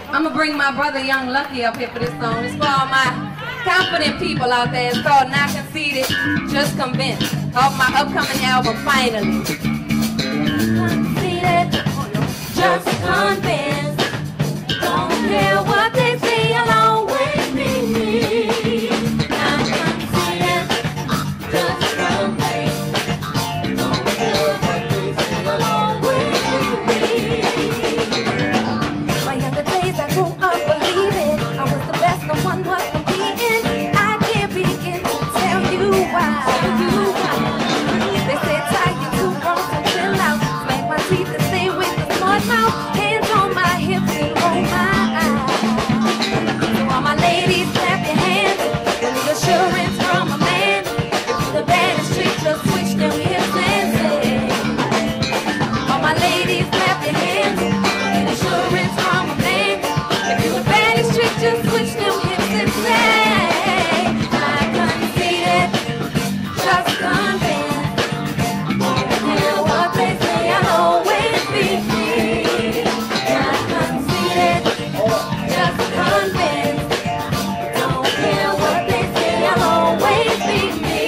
I'm gonna bring my brother Young Lucky up here for this song. It's for all my confident people out there. It's called Not Conceited, Just Convinced. Off my upcoming album, finally. Conceited, just convinced. Don't care what they say, I'll always be me. Not conceited, just convinced. Don't care what they say, I'll always be me. My younger days, I grew up believing I was the best, no one was competing. I can't begin to tell you why. They said, "Ty, you too grown to chill out. Smack my teeth and stay with the smart mouth. Hands on my hips and roll my eyes." So all my ladies, clap your hands. You need assurance from a man. If you're the baddest chick, just switch them hips and say. All my ladies, clap your hands. You need assurance from a man. If you're the baddest chick, just switch them hips and say. Not conceited, just convinced. Don't care what they say, I'll always be me. Not conceited, just convinced. Don't care what they say, I'll always be me.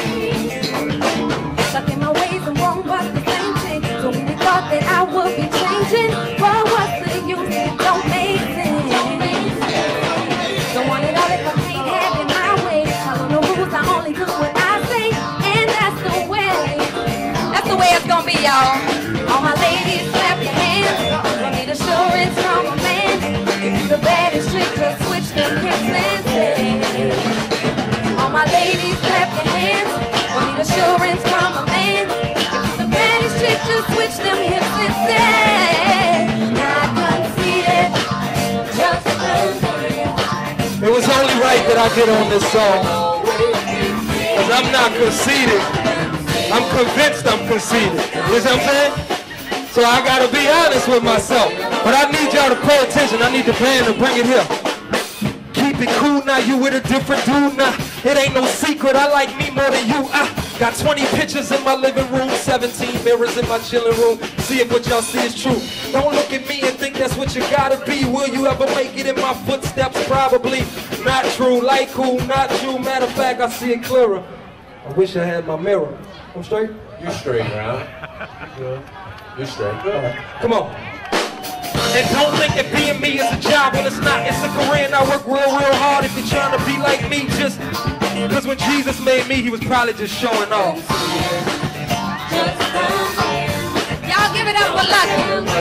Stuck in my ways and wrong was the same thing. So many thought that I would be changing. But what's the use? It don't make sense. Don't want it all if I can't have it my way. Follow no rules, I only do what I say. And that's the way it's gonna be, y'all. All my ladies, clap your hands. Don't need assurance from a man. If you're the baddest chick, just switch them hips and say. All my ladies, clap your hands. Don't need assurance from a man. If you're the baddest chick, just switch them hips and say. Not conceited, just convinced. It was only right that I get on this song, because I'm not conceited. I'm convinced I'm conceited. You know what I'm saying? So I gotta be honest with myself. But I need y'all to pay attention. I need the band to bring it here. Keep it cool now, you with a different dude now. It ain't no secret, I like me more than you. I got 20 pictures in my living room, 17 mirrors in my chilling room. See if what y'all see is true. Don't look at me and think that's what you gotta be. Will you ever make it in my footsteps? Probably not true. Like who? Not you. Matter of fact, I see it clearer. I wish I had my mirror. I'm straight? You straight, Brown. You straight. Right. Come on. And don't think that being me is a job when it's not. It's a career and I work real hard if you're trying to be like me. Just because when Jesus made me, he was probably just showing off. Y'all give it up for Lucky.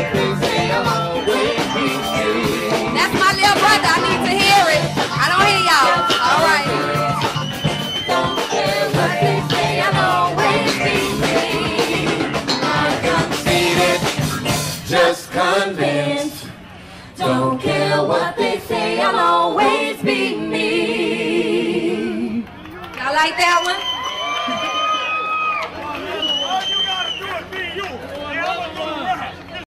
That's my little brother. I need to hear it. I don't hear y'all. All right. Don't care what they say, I'll always be me. Not conceited, just convinced. Don't care what they say, I'll always be me. Y'all like that one?